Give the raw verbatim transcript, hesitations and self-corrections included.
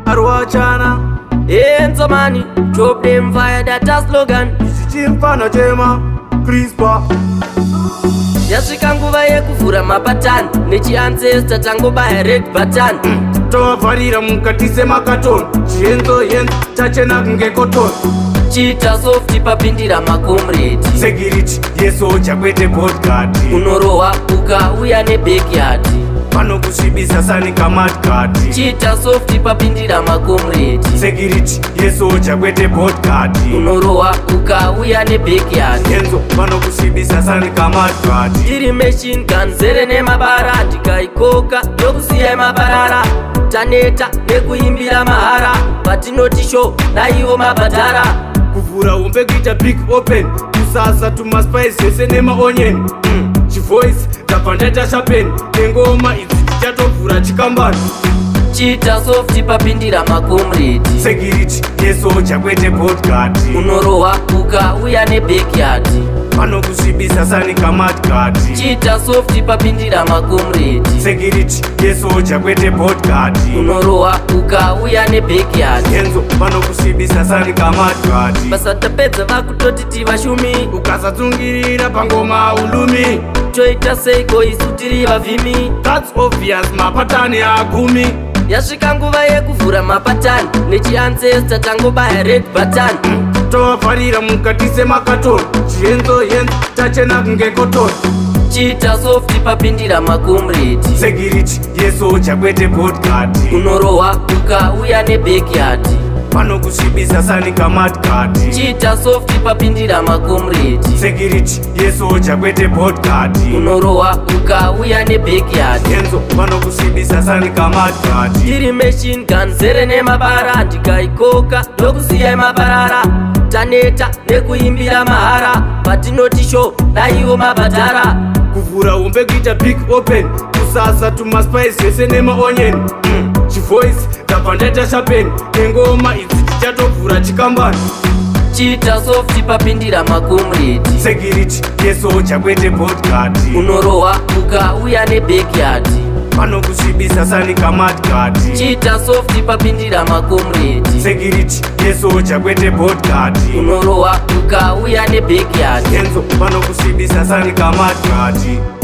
arwachana enzo mani drop them fire data slogan chimfana chema crispa yasvika nguva yekuvhura mapatani nechiancestor tangobaya red button tovharira mukati semakatoni chienzo yenzo tachena kunge kotoni chiita soft papindira makomredi security yesoja kwete bodyguard unorohwa ukauya nebackyard panokusvibisa sani kamadguard chiita soft papindira makomredi security yesoja kwete bodyguard unorohwa ukauya nebackyard yenzo panokusvibisa sani kamadguard tiri machine gun zere nemabara ndikaikoka yokusiya mabarara taneta nekuimbira mahara patinoti show naivo mabhadhara kuvhura umbe kuita big open kusasa tumaspice zvese nemaonyeni mm. chivoice ndabva ndaita shapeni nengoma idzi tichatovhura chikambani chiita soft papindira makomredi security yesoja kwete bodyguard unorohwa ukauya nebackyard panokusvibisa sani kamadguard chiita soft papindira makomredi security yesoja kwete bodyguard unorohwa ukauya nebackyard yenzo panokusvibisa sani kamadguard basa tapedza vakutoti tivashumi ukasatsungirira pangoma ulumi toita seiko isu tiri vavhimi thats obvious mapatani agumi yasvika nguva yekuvhura mapatani nechiancestor tangobaya red button tovharira mukati semakatoni chienzo yenzo tachena kunge kotoni chiita soft papindira makomredi security yesoja kwete bodyguard unorohwa ukauya nebackyard panokusvibisa sani kamadguard chiita soft papindira makomredi security yesoja kwete bodyguard unorohwa ukauya nebackyard yenzo panokusvibisa sani kamadguard tiri machine gun zere nemabara ndikaikoka yokusiya mabarara taneta nekuimbira mahara patinoti show naivo mabhadhara kuvhura umbe kuita big open kusasa tumaspice zvese nemaonyeni mm. chivoice ndabva ndaita shapeni nengoma idzi tichatovhura chikambani chiita soft papindira makomredi security yesoja kwete bodyguard unorohwa ukauya nebackyard panokusvibisa sani kamadguard chiita soft papindira makomredi security yesoja kwete bodyguard unorohwa ukauya nebackyard yenzo panokusvibisa sani kamadguard